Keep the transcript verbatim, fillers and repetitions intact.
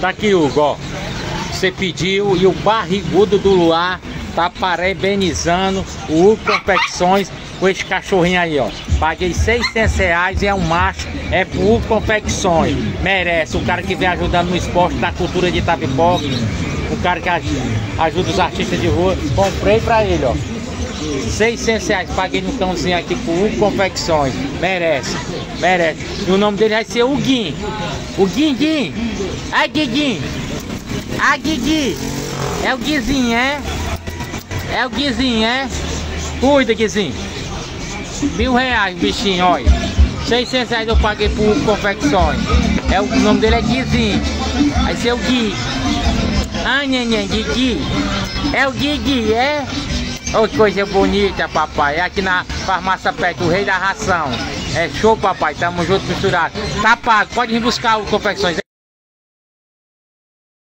Tá aqui, Hugo, ó. Você pediu e o barrigudo do Luar tá parabenizando o Hugo Confecções com esse cachorrinho aí, ó. Paguei seiscentos reais e é um macho, é pro Hugo Confecções. Merece, o cara que vem ajudando no esporte, na cultura de Itapipoca, o cara que ajuda os artistas de rua. Comprei pra ele, ó. seiscentos reais, paguei no cãozinho aqui pro Hugo Confecções. Merece, merece. E o nome dele vai ser Huguinho. O Guinguinho. Ai, Guiguinho. Ai, Guigui. É o Guizinho, é? É o Guizinho, é? Cuida, Guizinho. Mil reais, bichinho, olha. seiscentos reais eu paguei pro Hugo Confecções. É, o nome dele é Guizinho. Vai ser o Gui. Ai, neném, Guigui. É o Guigui, é? Ô, que coisa bonita, papai. É aqui na farmácia Pet, o rei da ração. É show, papai. Tamo junto, misturado. Tá pago. Pode vir buscar o Confecções.